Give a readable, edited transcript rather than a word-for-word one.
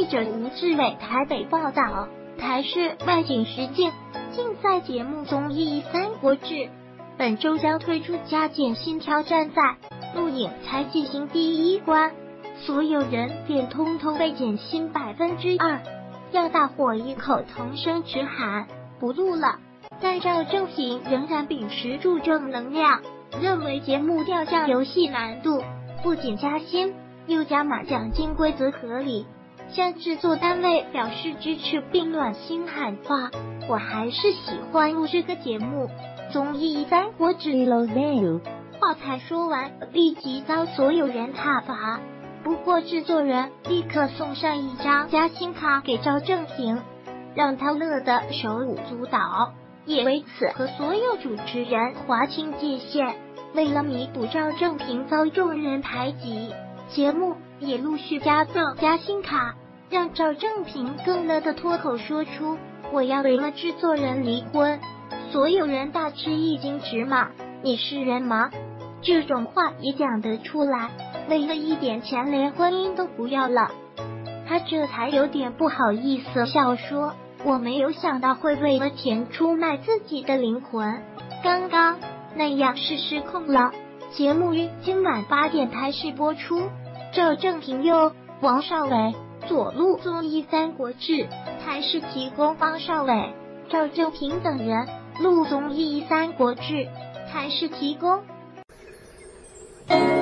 者吴志伟台北报道。台视外景实境竞赛节目综艺《三国志》本周将推出加减新挑战赛，录影才进行第一关，所有人便通通被减薪2%，让大伙异口同声直喊不录了。但赵正平仍然秉持住正能量，认为节目调降游戏难度，不仅加薪，又加码奖金，规则合理。向制作单位表示支持，并暖心喊话：我还是喜欢录这个节目。综艺《三国志》话才说完，立即遭所有人挞伐。不过制作人立刻送上一张加薪卡给赵正平，让他乐得手舞足蹈，也为此和所有主持人划清界限。为了弥补赵正平遭众人排挤，节目也陆续加赠加薪卡，让赵正平更乐得脱口说出我要为了制作人离婚。所有人大吃一惊，直骂你是人吗？这种话也讲得出来？为了一点钱连婚姻都不要了。他这才有点不好意思，笑说我没有想到会为了钱出卖自己的灵魂，刚刚那样是失控了。节目于今晚8点台视播出。赵正平、王少伟左录综艺《三国志》，台视提供王少伟、赵正平等人录综艺《三国志》，台视提供。